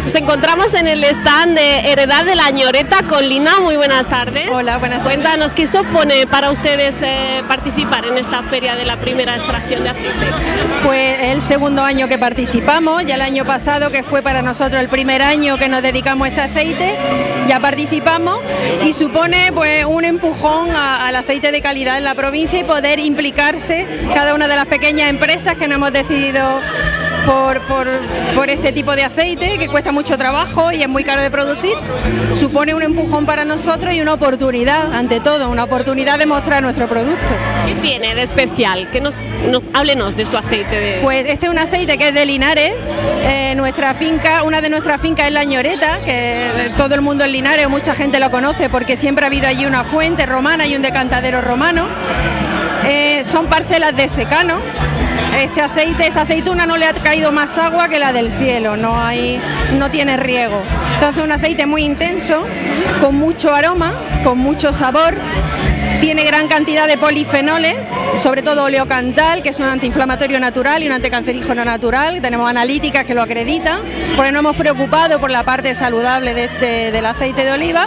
Nos encontramos en el stand de Heredad de la Ñoreta con Lina. Muy buenas tardes. Hola, buenas tardes. Cuéntanos, ¿qué supone para ustedes participar en esta feria de la primera extracción de aceite? Pues el segundo año que participamos, ya el año pasado, que fue para nosotros el primer año que nos dedicamos a este aceite, ya participamos y supone pues un empujón al aceite de calidad en la provincia y poder implicarse cada una de las pequeñas empresas que nos hemos decidido por este tipo de aceite, que cuesta mucho trabajo y es muy caro de producir. Supone un empujón para nosotros y una oportunidad, ante todo, una oportunidad de mostrar nuestro producto. ¿Qué tiene de especial? Háblenos de su aceite. Pues este es un aceite que es de Linares. Nuestra finca, una de nuestras fincas es la Ñoreta, que todo el mundo en Linares, o mucha gente lo conoce porque siempre ha habido allí una fuente romana y un decantadero romano. Son parcelas de secano. Esta aceituna no le ha caído más agua que la del cielo, no tiene riego. Entonces un aceite muy intenso, con mucho aroma, con mucho sabor, tiene gran cantidad de polifenoles, sobre todo oleocantal, que es un antiinflamatorio natural y un anticancerígeno natural. Tenemos analíticas que lo acreditan, porque nos hemos preocupado por la parte saludable del aceite de oliva.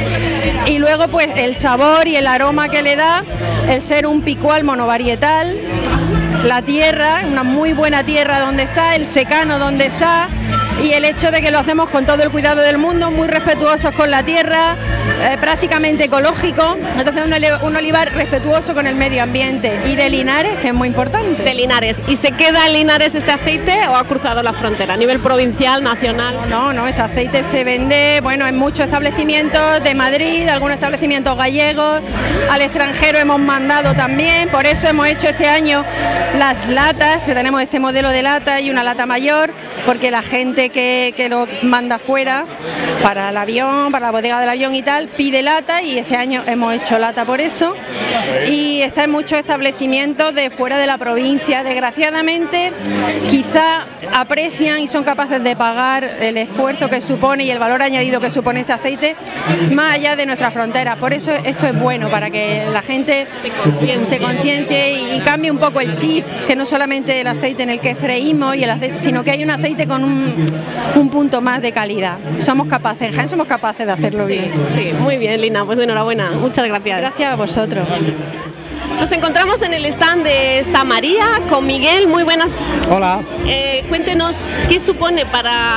Y luego pues el sabor y el aroma que le da el ser un picual monovarietal, la tierra, una muy buena tierra donde está, el secano donde está, y el hecho de que lo hacemos con todo el cuidado del mundo, muy respetuosos con la tierra, prácticamente ecológico. Entonces un olivar respetuoso con el medio ambiente, y de Linares, que es muy importante. De Linares. ¿Y se queda en Linares este aceite o ha cruzado la frontera a nivel provincial, nacional? No, este aceite se vende, bueno, en muchos establecimientos de Madrid, algunos establecimientos gallegos, al extranjero hemos mandado también. Por eso hemos hecho este año las latas, que tenemos este modelo de lata y una lata mayor, porque la gente que lo manda fuera para el avión, para la bodega del avión y tal, pide lata, y este año hemos hecho lata por eso, y está en muchos establecimientos de fuera de la provincia. Desgraciadamente quizá aprecian y son capaces de pagar el esfuerzo que supone y el valor añadido que supone este aceite más allá de nuestras fronteras. Por eso esto es bueno, para que la gente se conciencie y cambie un poco el chip, que no solamente el aceite en el que freímos y el aceite, sino que hay un aceite con un punto más de calidad. Somos capaces, en Jaén somos capaces de hacerlo bien. Sí, muy bien, Lina, pues enhorabuena, muchas gracias. Gracias a vosotros. Nos encontramos en el stand de Samaría con Miguel. Muy buenas. Hola. Cuéntenos qué supone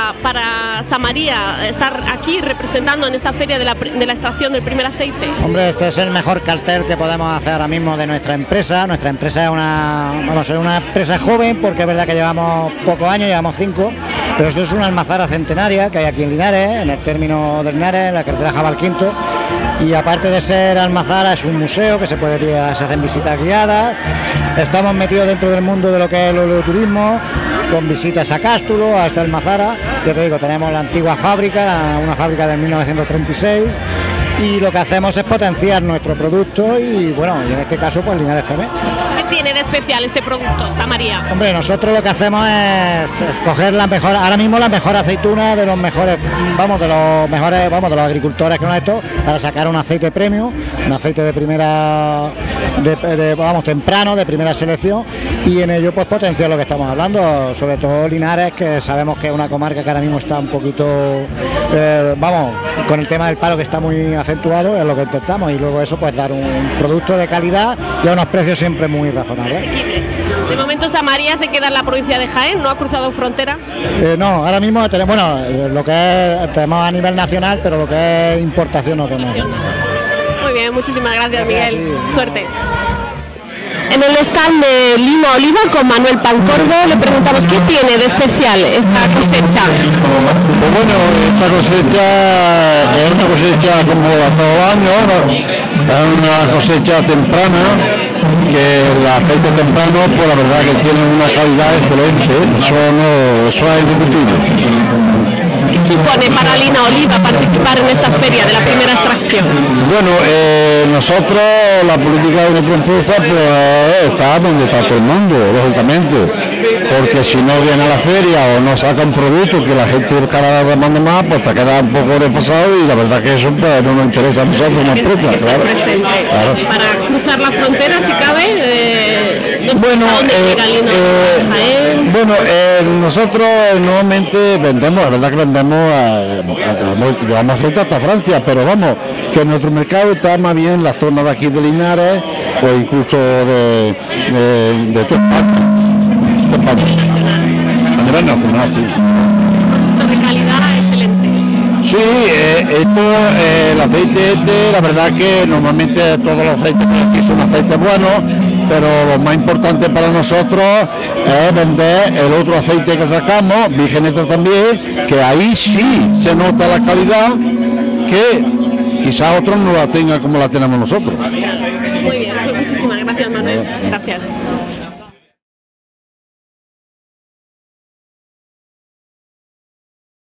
para Samaría estar aquí representando en esta feria de la extracción del primer aceite. Hombre, este es el mejor cartel que podemos hacer ahora mismo de nuestra empresa. Nuestra empresa es una empresa joven, porque es verdad que llevamos pocos años, llevamos 5, pero esto es una almazara centenaria que hay aquí en Linares, en el término de Linares, en la carretera Jabalquinto. Y aparte de ser almazara, es un museo que se hacen visitas guiadas. Estamos metidos dentro del mundo de lo que es el oleoturismo, con visitas a Cástulo, a esta almazara. Ya te digo, tenemos la antigua fábrica, una fábrica de 1936, y lo que hacemos es potenciar nuestro producto y bueno, y en este caso pues Linares también. ¿Qué tiene de especial este producto, Samaría? Hombre, nosotros lo que hacemos es escoger ahora mismo la mejor aceituna de los mejores, de los agricultores que nos esto, para sacar un aceite premium, un aceite de primera, temprano, de primera selección, y en ello pues potenciar lo que estamos hablando, sobre todo Linares, que sabemos que es una comarca que ahora mismo está un poquito, con el tema del paro que está muy acentuado, es lo que intentamos, y luego eso pues dar un producto de calidad y a unos precios siempre muy razonables. De momento Samaría se queda en la provincia de Jaén, ¿no ha cruzado frontera? No, ahora mismo tenemos, lo que tenemos a nivel nacional, pero lo que es importación no tenemos. Muy bien, muchísimas gracias, Miguel. Suerte. En el stand de Lina Oliva con Manuel Pancorbo le preguntamos qué tiene de especial esta cosecha. Pues bueno, esta cosecha es una cosecha como a todo año, es una cosecha temprana, que el aceite temprano pues la verdad que tiene una calidad excelente, eso es indiscutible. ¿Qué supone para Lina Oliva participar en esta feria de la primera extracción? Bueno, nosotros, la política de nuestra empresa pues está donde está todo el mundo, lógicamente, porque si no viene a la feria o no saca un producto que la gente cada vez demanda más, pues te queda un poco desfasado, y la verdad que eso pues no nos interesa a nosotros como empresa, claro. Para cruzar la frontera, si cabe, Bueno, nosotros normalmente vendemos, la verdad que vendemos, llevamos aceite hasta Francia, pero vamos, que nuestro mercado está más bien en la zona de aquí de Linares o incluso de toda España. A nivel nacional, sí. Producto de calidad excelente. Sí, el aceite la verdad que normalmente todos los aceites que aquí son aceites buenos, pero lo más importante para nosotros es vender el otro aceite que sacamos, Virgen Extra también, que ahí sí se nota la calidad, que quizás otros no la tengan como la tenemos nosotros. Muy bien, pues muchísimas gracias, Manuel. Gracias.